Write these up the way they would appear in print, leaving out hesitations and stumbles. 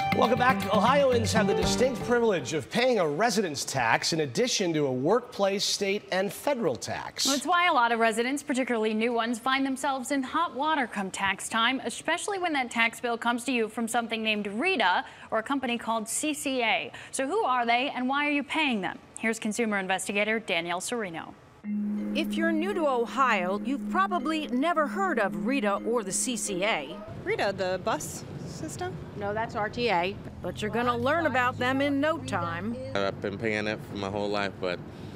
Welcome back. Ohioans have the distinct privilege of paying a residence tax in addition to a workplace, state, and federal tax. That's why a lot of residents, particularly new ones, find themselves in hot water come tax time, especially when that tax bill comes to you from something named RETA or a company called CCA. So who are they and why are you paying them? Here's consumer investigator Danielle Serino. If you're new to Ohio, you've probably never heard of RETA or the CCA. RETA, the bus system? No, that's RTA, but you're going to learn about them in no time. I've been paying it for my whole life, but...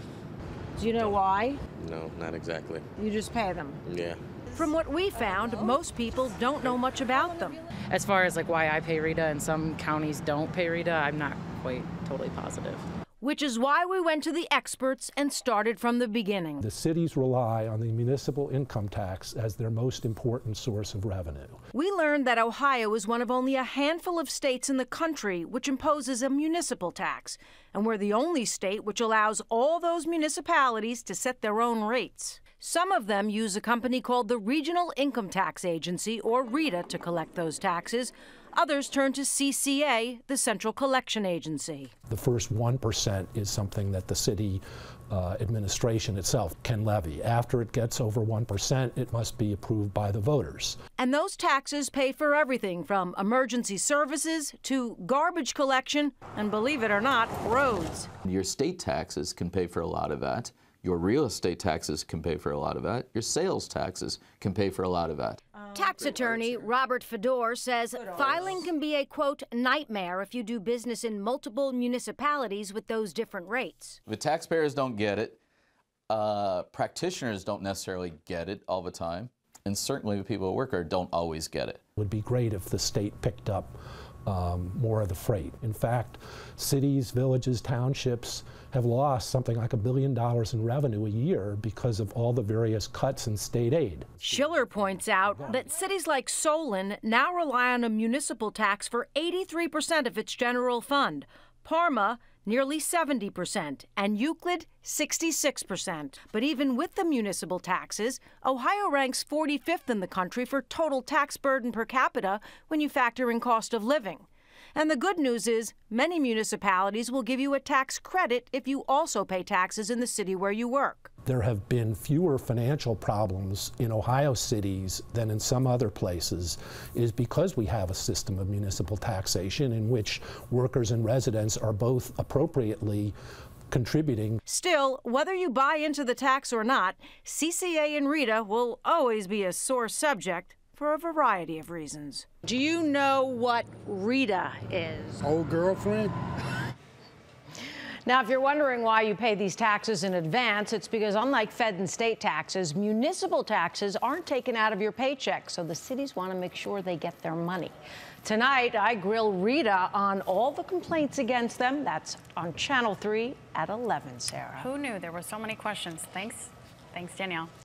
Do you know why? No, not exactly. You just pay them. Yeah. From what we found, most people don't know much about them. As far as why I pay RETA and some counties don't pay RETA, I'm not quite totally positive. Which is why we went to the experts and started from the beginning. The cities rely on the municipal income tax as their most important source of revenue. We learned that Ohio is one of only a handful of states in the country which imposes a municipal tax, and we're the only state which allows all those municipalities to set their own rates. Some of them use a company called the Regional Income Tax Agency, or RETA, to collect those taxes. Others turn to CCA, the Central Collection Agency. The first 1% is something that the city administration itself can levy. After it gets over 1%, it must be approved by the voters. And those taxes pay for everything from emergency services to garbage collection and, believe it or not, roads. Your state taxes can pay for a lot of that. Your real estate taxes can pay for a lot of that. Your sales taxes can pay for a lot of that. Tax attorney Robert Fedor says filing can be a, quote, nightmare if you do business in multiple municipalities with those different rates. The taxpayers don't get it. Practitioners don't necessarily get it all the time. And certainly the people who work there don't always get it. It would be great if the state picked up more of the freight. In fact, cities, villages, townships have lost something like $1 billion in revenue a year because of all the various cuts in state aid. Schiller points out that cities like Solon now rely on a municipal tax for 83% of its general fund, Parma nearly 70%, and Euclid 66%. But even with the municipal taxes, Ohio ranks 45th in the country for total tax burden per capita when you factor in cost of living. And the good news is many municipalities will give you a tax credit if you also pay taxes in the city where you work. There have been fewer financial problems in Ohio cities than in some other places is because we have a system of municipal taxation in which workers and residents are both appropriately contributing. Still, whether you buy into the tax or not, CCA and RETA will always be a sore subject for a variety of reasons. Do you know what RETA is? Old girlfriend. Now, if you're wondering why you pay these taxes in advance, it's because unlike fed and state taxes, municipal taxes aren't taken out of your paycheck, so the cities want to make sure they get their money. Tonight, I grill RETA on all the complaints against them. That's on Channel 3 at 11, Sarah. Who knew there were so many questions? Thanks, Danielle.